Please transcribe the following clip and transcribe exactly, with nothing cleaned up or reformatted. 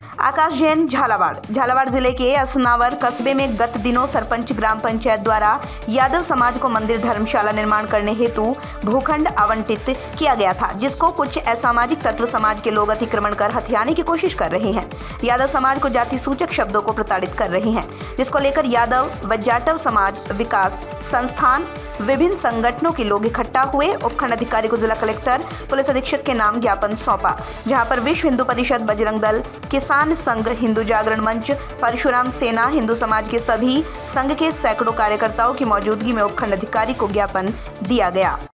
आकाश जैन, झालावाड़। झालावाड़ जिले के असनावर कस्बे में गत दिनों सरपंच ग्राम पंचायत द्वारा यादव समाज को मंदिर धर्मशाला निर्माण करने हेतु भूखंड आवंटित किया गया था, जिसको कुछ असामाजिक तत्व समाज के लोग अतिक्रमण कर हथियाने की कोशिश कर रहे हैं। यादव समाज को जाति सूचक शब्दों को प्रताड़ित कर रहे हैं, जिसको लेकर यादव व जाटव समाज विकास संस्थान विभिन्न संगठनों के लोग इकट्ठा हुए। उपखंड अधिकारी को जिला कलेक्टर पुलिस अधीक्षक के नाम ज्ञापन सौंपा, जहां पर विश्व हिंदू परिषद, बजरंग दल, किसान संघ, हिंदू जागरण मंच, परशुराम सेना, हिंदू समाज के सभी संघ के सैकड़ों कार्यकर्ताओं की मौजूदगी में उपखंड अधिकारी को ज्ञापन दिया गया।